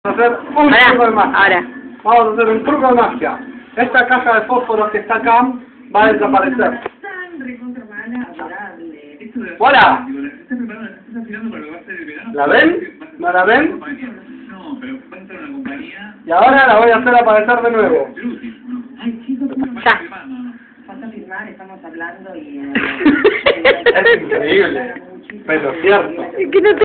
Vamos a hacer un truco de magia. Ahora. Vamos a hacer un truco de magia. Esta caja de fósforos que está acá va a desaparecer. ¡Hola! ¿La ven? ¿No la ven? No, pero va a entrar una compañía. Y ahora la voy a hacer aparecer de nuevo. Ay, chicos, Ya. falta firmar, estamos hablando y... Es increíble, pero cierto. Que no te